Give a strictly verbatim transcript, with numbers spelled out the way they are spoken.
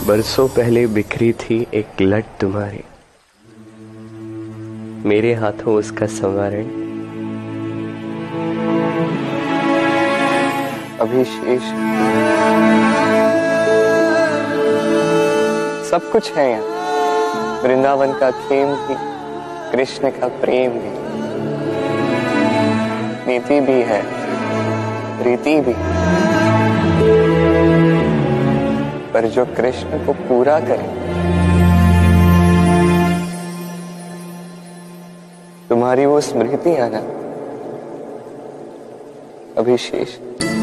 बरसों पहले बिखरी थी एक लट तुम्हारी, मेरे हाथों उसका संवारण अभी शेष। सब कुछ है यहाँ, वृंदावन का खेम भी, कृष्ण का प्रेम भी, नीति भी है, रीति भी, पर जो कृष्ण को पूरा करे, तुम्हारी वो स्मृति आना अभी शेष।